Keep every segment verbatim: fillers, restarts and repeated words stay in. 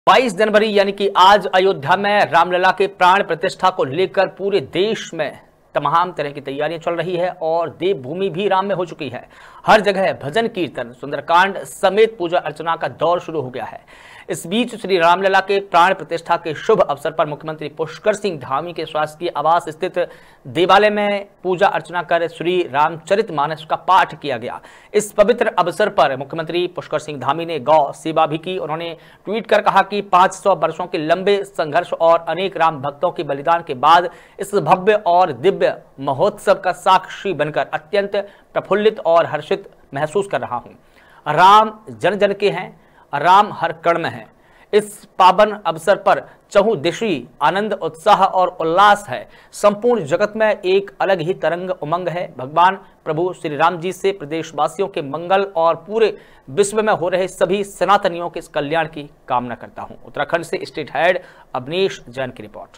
बाईस जनवरी यानी कि आज अयोध्या में रामलला के प्राण प्रतिष्ठा को लेकर पूरे देश में तमाम तरह की तैयारियां चल रही है और देवभूमि भी राम में हो चुकी है। हर जगह भजन कीर्तन सुंदरकांड समेत पूजा अर्चना का दौर शुरू हो गया है। इस बीच श्री रामलला के प्राण प्रतिष्ठा के शुभ अवसर पर मुख्यमंत्री पुष्कर सिंह धामी के शासकीय आवास स्थित देवालय में पूजा अर्चना कर श्री रामचरितमानस का पाठ किया गया। इस पवित्र अवसर पर मुख्यमंत्री पुष्कर सिंह धामी ने गौ सेवा भी की। उन्होंने ट्वीट कर कहा कि पाँच सौ वर्षों के लंबे संघर्ष और अनेक राम भक्तों के बलिदान के बाद इस भव्य और दिव्य महोत्सव का साक्षी बनकर अत्यंत प्रफुल्लित और हर्षित महसूस कर रहा हूं। राम जन जन के हैं, राम हर कण में है। इस पावन अवसर पर चहुदिशी आनंद उत्साह और उल्लास है। संपूर्ण जगत में एक अलग ही तरंग उमंग है। भगवान प्रभु श्री राम जी से प्रदेशवासियों के मंगल और पूरे विश्व में हो रहे सभी सनातनियों के कल्याण की कामना करता हूं। उत्तराखंड से स्टेट हेड अवनीश जैन की रिपोर्ट।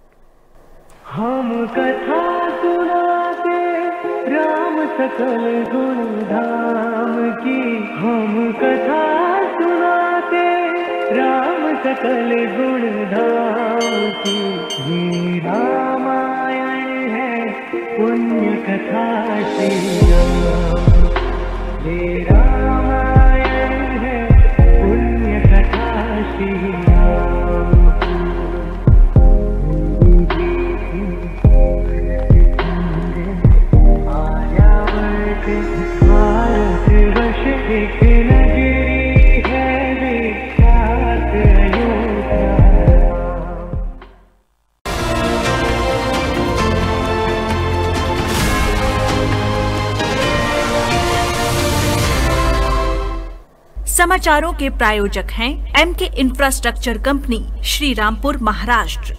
हम कथा सुनाते राम सकल गुण धाम की, हम कथा सुनाते राम सकल गुण धाम की। ये रामायण है पुण्य कथा श्री राम, ये रामायण है पुण्य कथा श्री राम। एक नगरी है विख्यात अयोध्या। समाचारों के प्रायोजक हैं M K infrastructure company, Shri Rampur, Maharashtra.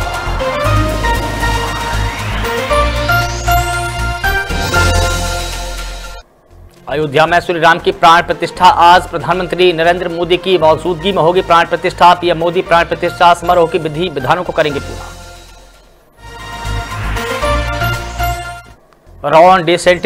Ayodhya में श्री राम की प्राण प्रतिष्ठा आज प्रधानमंत्री नरेंद्र मोदी की मौजूदगी में होगी। प्राण प्रतिष्ठा पीएम मोदी प्राण प्रतिष्ठा समारोह की विधि विधानों को करेंगे पूरा। Ron DeSantis